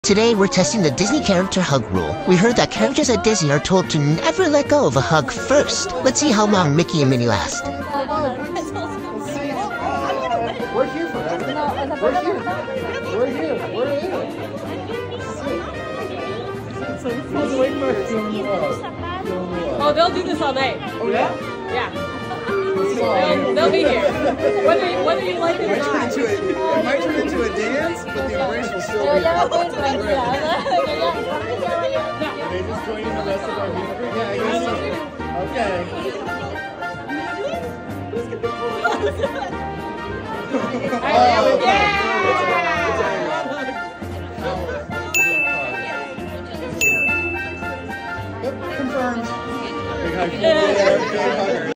Today we're testing the Disney character hug rule. We heard that characters at Disney are told to never let go of a hug first. Let's see how long Mickey and Minnie last. We're here forever. We're here. We're here. We're here. Oh, they'll do this all night. Oh yeah? Yeah. They'll be here. Whether you like it or not. It might turn into a dance, but the embrace will still be. Are they just joining the rest of our music? Yeah, I guess so. Okay. Yep, confirmed. Big hug.